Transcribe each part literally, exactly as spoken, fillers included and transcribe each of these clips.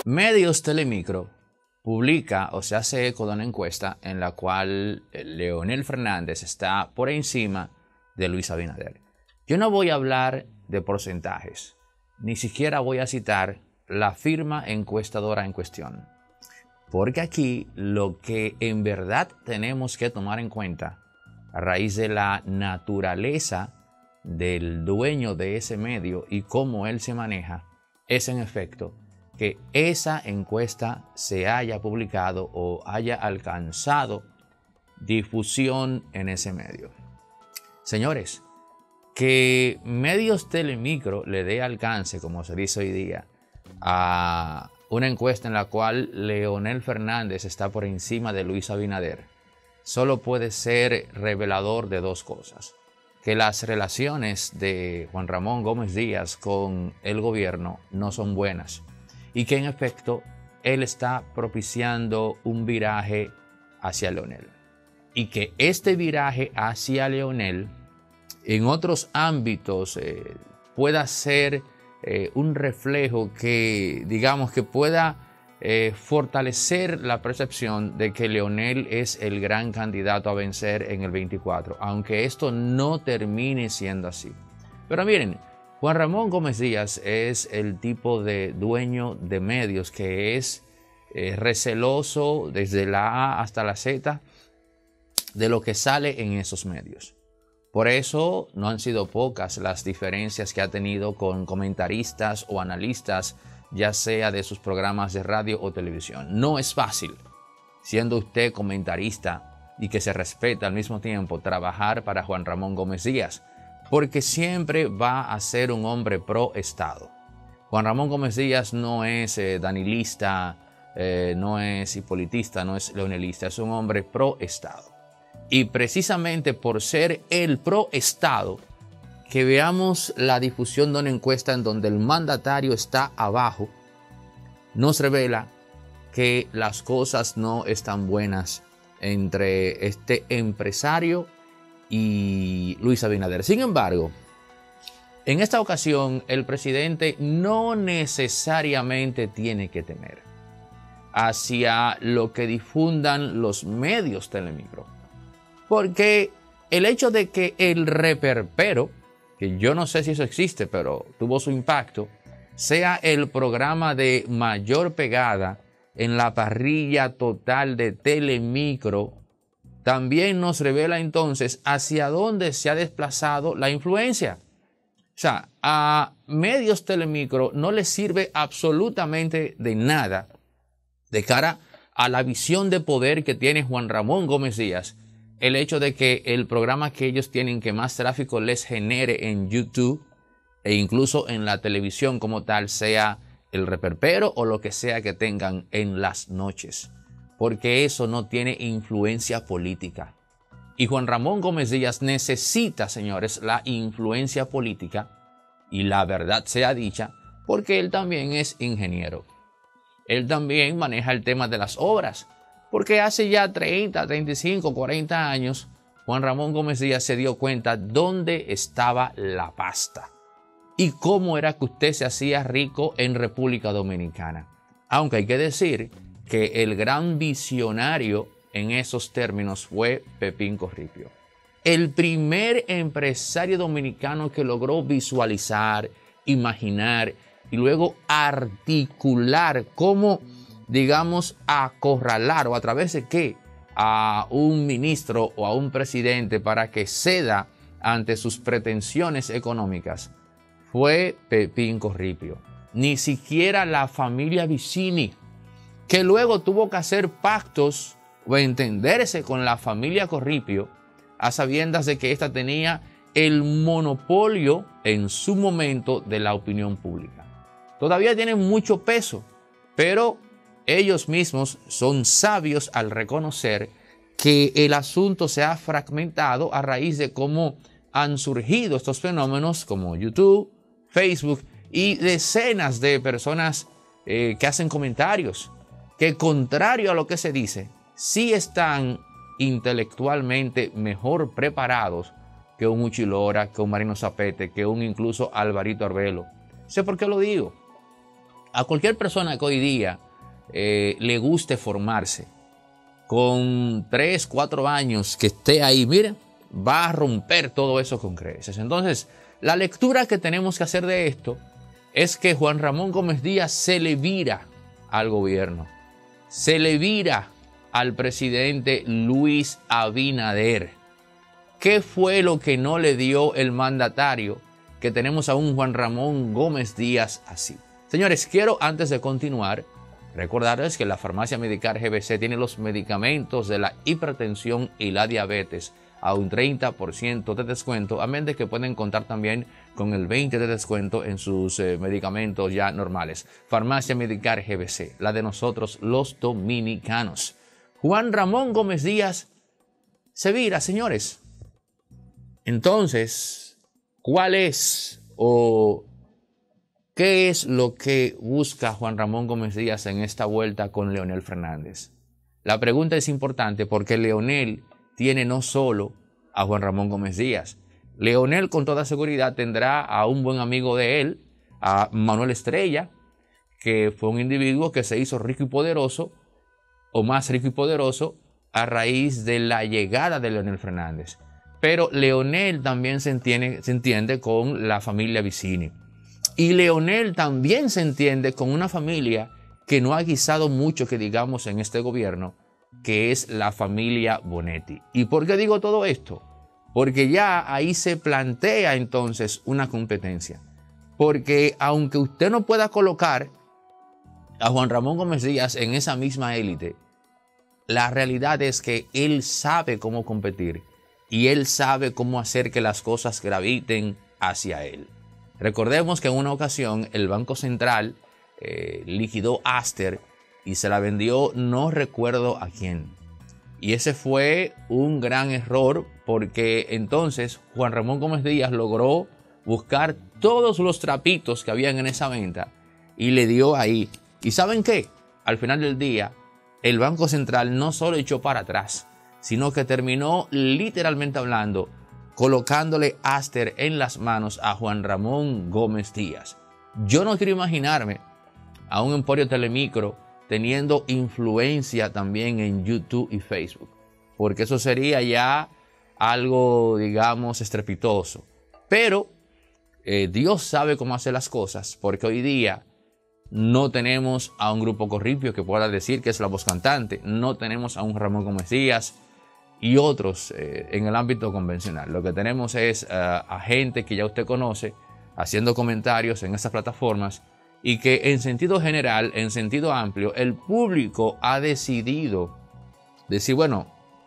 Medios Telemicro publica o se hace eco de una encuesta en la cual Leonel Fernández está por encima de Luis Abinader. Yo no voy a hablar de porcentajes, ni siquiera voy a citar la firma encuestadora en cuestión, porque aquí lo que en verdad tenemos que tomar en cuenta a raíz de la naturaleza del dueño de ese medio y cómo él se maneja es en efecto que esa encuesta se haya publicado o haya alcanzado difusión en ese medio. Señores, que Medios Telemicro le dé alcance, como se dice hoy día, a una encuesta en la cual Leonel Fernández está por encima de Luis Abinader, solo puede ser revelador de dos cosas: que las relaciones de Juan Ramón Gómez Díaz con el gobierno no son buenas y que en efecto él está propiciando un viraje hacia Leonel, y que este viraje hacia Leonel en otros ámbitos eh, pueda ser eh, un reflejo que, digamos, que pueda eh, fortalecer la percepción de que Leonel es el gran candidato a vencer en el veinticuatro, aunque esto no termine siendo así. Pero miren, Juan Ramón Gómez Díaz es el tipo de dueño de medios que es eh, receloso desde la A hasta la Z de lo que sale en esos medios. Por eso no han sido pocas las diferencias que ha tenido con comentaristas o analistas, ya sea de sus programas de radio o televisión. No es fácil, siendo usted comentarista y que se respeta al mismo tiempo, trabajar para Juan Ramón Gómez Díaz, porque siempre va a ser un hombre pro Estado. Juan Ramón Gómez Díaz no es eh, danilista, eh, no es hipolitista, no es leonelista, es un hombre pro Estado. Y precisamente por ser el pro Estado, que veamos la difusión de una encuesta en donde el mandatario está abajo, nos revela que las cosas no están buenas entre este empresario y Luis Abinader. Sin embargo, en esta ocasión el presidente no necesariamente tiene que temer hacia lo que difundan los medios Telemicro, porque el hecho de que el reperpero, que yo no sé si eso existe, pero tuvo su impacto, sea el programa de mayor pegada en la parrilla total de Telemicro, también nos revela entonces hacia dónde se ha desplazado la influencia. O sea, a Medios Telemicro no les sirve absolutamente de nada de cara a la visión de poder que tiene Juan Ramón Gómez Díaz, el hecho de que el programa que ellos tienen que más tráfico les genere en YouTube e incluso en la televisión como tal sea el reperpero o lo que sea que tengan en las noches, porque eso no tiene influencia política. Y Juan Ramón Gómez Díaz necesita, señores, la influencia política, y la verdad sea dicha, porque él también es ingeniero. Él también maneja el tema de las obras, porque hace ya treinta, treinta y cinco, cuarenta años, Juan Ramón Gómez Díaz se dio cuenta dónde estaba la pasta y cómo era que usted se hacía rico en República Dominicana. Aunque hay que decir que el gran visionario en esos términos fue Pepín Corripio, el primer empresario dominicano que logró visualizar, imaginar y luego articular cómo, digamos, acorralar o a través de qué a un ministro o a un presidente para que ceda ante sus pretensiones económicas, fue Pepín Corripio. Ni siquiera la familia Vicini, que luego tuvo que hacer pactos o entenderse con la familia Corripio a sabiendas de que ésta tenía el monopolio en su momento de la opinión pública. Todavía tienen mucho peso, pero ellos mismos son sabios al reconocer que el asunto se ha fragmentado a raíz de cómo han surgido estos fenómenos como YouTube, Facebook y decenas de personas eh, que hacen comentarios que, contrario a lo que se dice, sí están intelectualmente mejor preparados que un Uchi Lora, que un Marino Zapete, que un incluso Alvarito Arbelo. ¿Sé por qué lo digo? a cualquier persona que hoy día eh, le guste formarse, con tres, cuatro años que esté ahí, miren, va a romper todo eso con creces. Entonces, la lectura que tenemos que hacer de esto es que Juan Ramón Gómez Díaz se le vira al gobierno, se le vira al presidente Luis Abinader. ¿Qué fue lo que no le dio el mandatario que tenemos a un Juan Ramón Gómez Díaz así? Señores, quiero antes de continuar recordarles que la farmacia Medicar G B C tiene los medicamentos de la hipertensión y la diabetes a un treinta por ciento de descuento, a menos de que pueden contar también con el veinte por ciento de descuento en sus eh, medicamentos ya normales. Farmacia Medicar G B C, la de nosotros los dominicanos. Juan Ramón Gómez Díaz se vira, señores. Entonces, ¿cuál es o qué es lo que busca Juan Ramón Gómez Díaz en esta vuelta con Leonel Fernández? La pregunta es importante porque Leonel tiene no solo a Juan Ramón Gómez Díaz. Leonel con toda seguridad tendrá a un buen amigo de él, a Manuel Estrella, que fue un individuo que se hizo rico y poderoso, o más rico y poderoso, a raíz de la llegada de Leonel Fernández. Pero Leonel también se entiende, se entiende con la familia Vicini. Y Leonel también se entiende con una familia que no ha guisado mucho que digamos en este gobierno, que es la familia Bonetti. ¿Y por qué digo todo esto? Porque ya ahí se plantea entonces una competencia. Porque aunque usted no pueda colocar a Juan Ramón Gómez Díaz en esa misma élite, la realidad es que él sabe cómo competir y él sabe cómo hacer que las cosas graviten hacia él. Recordemos que en una ocasión el Banco Central eh, liquidó Aster y se la vendió no recuerdo a quién. Y ese fue un gran error porque entonces Juan Ramón Gómez Díaz logró buscar todos los trapitos que habían en esa venta y le dio ahí. ¿Y saben qué? Al final del día, el Banco Central no solo echó para atrás, sino que terminó literalmente hablando colocándole Aster en las manos a Juan Ramón Gómez Díaz. Yo no quiero imaginarme a un Emporio Telemicro teniendo influencia también en YouTube y Facebook, porque eso sería ya algo, digamos, estrepitoso. Pero eh, Dios sabe cómo hacer las cosas, porque hoy día no tenemos a un grupo corripio que pueda decir que es la voz cantante, no tenemos a un Ramón Gómez Díaz y otros eh, en el ámbito convencional. Lo que tenemos es uh, a gente que ya usted conoce haciendo comentarios en estas plataformas y que en sentido general, en sentido amplio, el público ha decidido decir, bueno,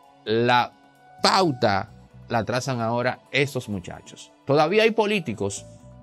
la pauta la trazan ahora estos muchachos. Todavía hay políticos,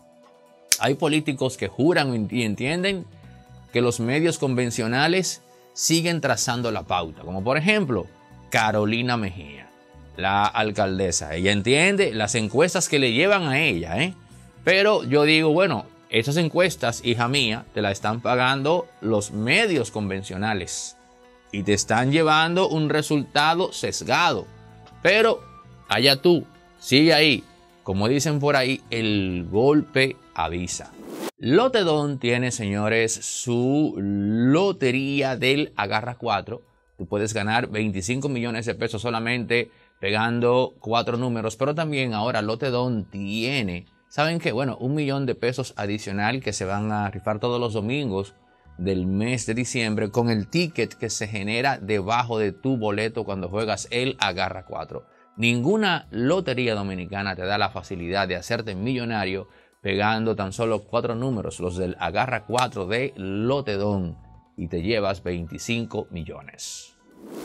hay políticos que juran y entienden que los medios convencionales siguen trazando la pauta, como por ejemplo Carolina Mejía, la alcaldesa. Ella entiende las encuestas que le llevan a ella, ¿eh? Pero yo digo, bueno, esas encuestas, hija mía, te la están pagando los medios convencionales y te están llevando un resultado sesgado. Pero allá tú, sigue ahí. Como dicen por ahí, el golpe avisa. Lotedón tiene, señores, su lotería del Agarra cuatro. Tú puedes ganar veinticinco millones de pesos solamente pegando cuatro números. Pero también ahora Lotedón tiene, ¿saben qué? Bueno, un millón de pesos adicional que se van a rifar todos los domingos del mes de diciembre con el ticket que se genera debajo de tu boleto cuando juegas el Agarra cuatro. Ninguna lotería dominicana te da la facilidad de hacerte millonario pegando tan solo cuatro números, los del Agarra cuatro de Lotedón, y te llevas veinticinco millones.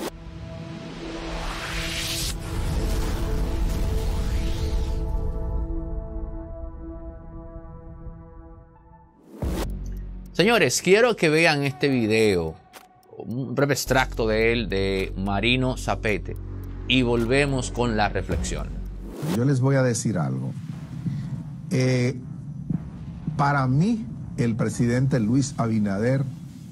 Señores, quiero que vean este video, un breve extracto de él, de Marino Zapete, y volvemos con la reflexión. Yo les voy a decir algo. Eh, para mí, el presidente Luis Abinader,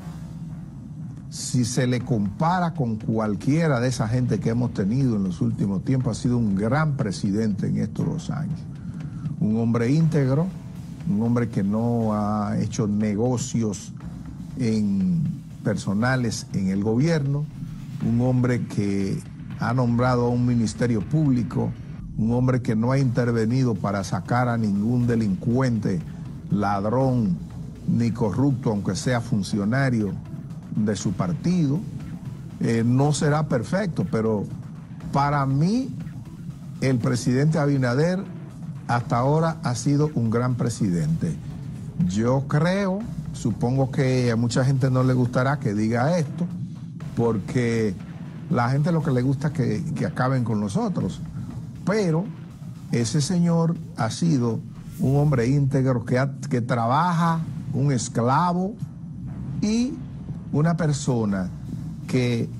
si se le compara con cualquiera de esa gente que hemos tenido en los últimos tiempos, ha sido un gran presidente en estos dos años. Un hombre íntegro, un hombre que no ha hecho negocios en personales en el gobierno, un hombre que ha nombrado a un ministerio público, un hombre que no ha intervenido para sacar a ningún delincuente, ladrón ni corrupto, aunque sea funcionario de su partido. Eh, no será perfecto, pero para mí el presidente Abinader hasta ahora ha sido un gran presidente. Yo creo, supongo que a mucha gente no le gustará que diga esto, porque la gente lo que le gusta es que, que acaben con nosotros. Pero ese señor ha sido un hombre íntegro que, ha, que trabaja, un esclavo y una persona que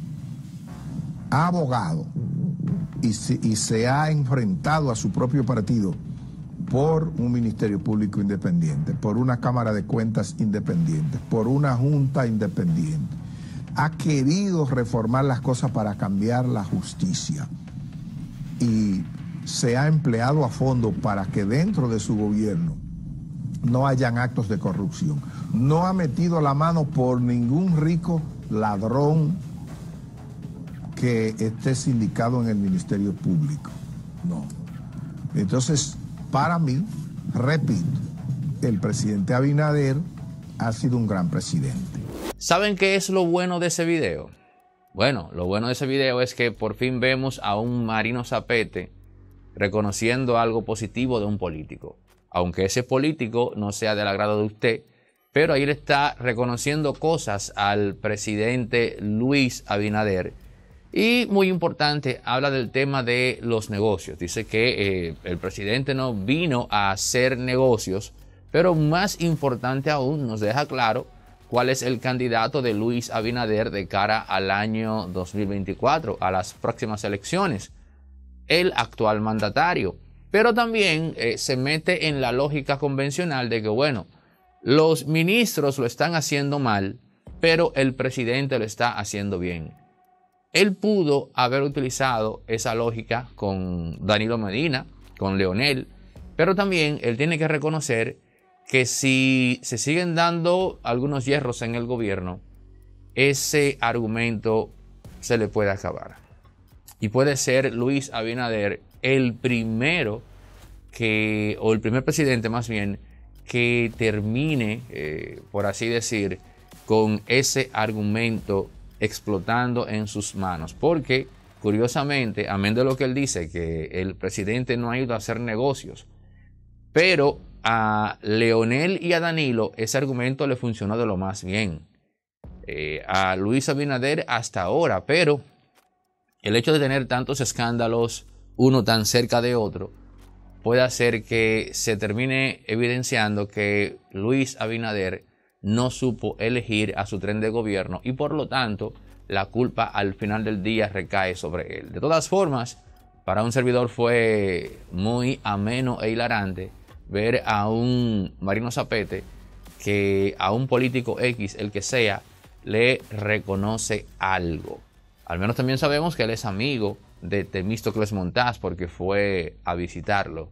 ha abogado y se, y se ha enfrentado a su propio partido por un ministerio público independiente, por una Cámara de Cuentas independiente, por una Junta independiente. Ha querido reformar las cosas para cambiar la justicia y se ha empleado a fondo para que dentro de su gobierno no hayan actos de corrupción. No ha metido la mano por ningún rico ladrón que esté sindicado en el Ministerio Público. No. Entonces, para mí, repito, el presidente Abinader ha sido un gran presidente. ¿Saben qué es lo bueno de ese video? Bueno, lo bueno de ese video es que por fin vemos a un Marino Zapete reconociendo algo positivo de un político. Aunque ese político no sea del agrado de usted, pero ahí le está reconociendo cosas al presidente Luis Abinader. Y muy importante, habla del tema de los negocios. Dice que eh, el presidente no vino a hacer negocios, pero más importante aún, nos deja claro cuál es el candidato de Luis Abinader de cara al año dos mil veinticuatro, a las próximas elecciones. El actual mandatario. Pero también eh, se mete en la lógica convencional de que, bueno, los ministros lo están haciendo mal, pero el presidente lo está haciendo bien. Él pudo haber utilizado esa lógica con Danilo Medina, con Leonel, pero también él tiene que reconocer que si se siguen dando algunos hierros en el gobierno, ese argumento se le puede acabar. Y puede ser Luis Abinader el primero que, o el primer presidente más bien, que termine, eh, por así decir, con ese argumento explotando en sus manos. Porque, curiosamente, amén de lo que él dice, que el presidente no ha ido a hacer negocios, pero a Leonel y a Danilo ese argumento le funcionó de lo más bien. Eh, a Luis Abinader hasta ahora, pero el hecho de tener tantos escándalos, uno tan cerca de otro, puede hacer que se termine evidenciando que Luis Abinader no supo elegir a su tren de gobierno y por lo tanto la culpa al final del día recae sobre él. De todas formas, para un servidor fue muy ameno e hilarante ver a un Marino Zapete que a un político X, el que sea, le reconoce algo. Al menos también sabemos que él es amigo de Temístocles Montaz porque fue a visitarlo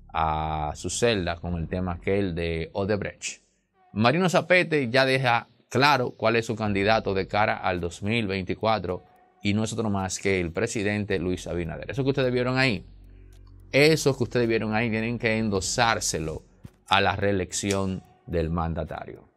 a su celda con el tema aquel de Odebrecht. Marino Zapete ya deja claro cuál es su candidato de cara al dos mil veinticuatro y no es otro más que el presidente Luis Abinader. Eso que ustedes vieron ahí, eso que ustedes vieron ahí tienen que endosárselo a la reelección del mandatario.